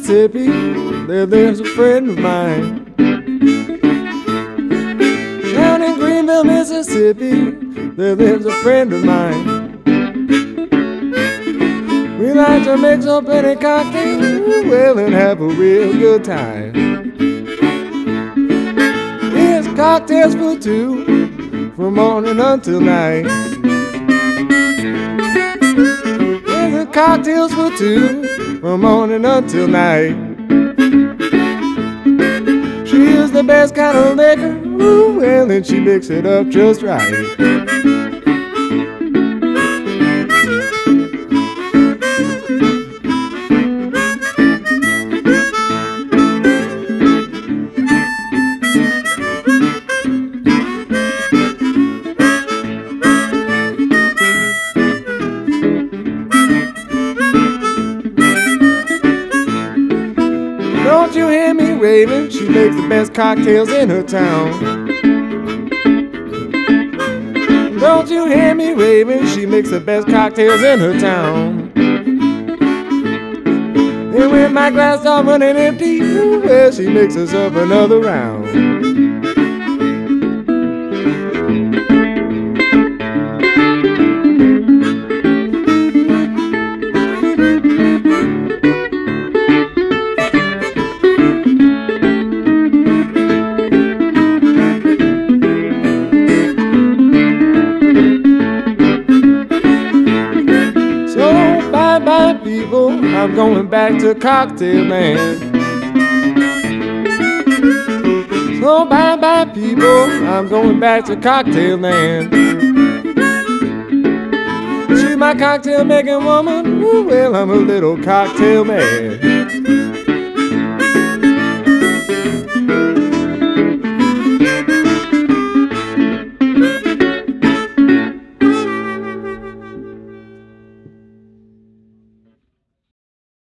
Mississippi, there lives a friend of mine. Down in Greenville, Mississippi, there lives a friend of mine. We like to mix up any cocktails, well, and have a real good time. Here's cocktails for two, from morning until night. Here's cocktails for two, from morning until night. She is the best kind of liquor, ooh, well, and she mix it up just right. Don't you hear me raving? She makes the best cocktails in her town. Don't you hear me raving? She makes the best cocktails in her town. And when my glass is all running empty, well, she mixes up another round. Bye people, I'm going back to cocktail land. So bye people, I'm going back to cocktail land. She's my cocktail making woman, well, I'm a little cocktail man.